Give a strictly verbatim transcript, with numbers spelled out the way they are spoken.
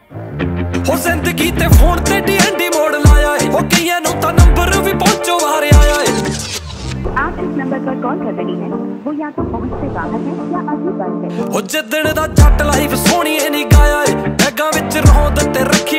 हो जिंदगी ते फोन ते डीएनडी मोड़ लाया है, हो कईयां नूं तां नंबर भी पहुंचो बाहर आया है। आप जिस नंबर पर कॉल कर रही हैं वो या तो पहुंच से बाहर है या अभी बंद है। हो जिद्दण दा जट लाइफ सोहणी नहीं गाया है, बैगां विच रहोंद ते रखी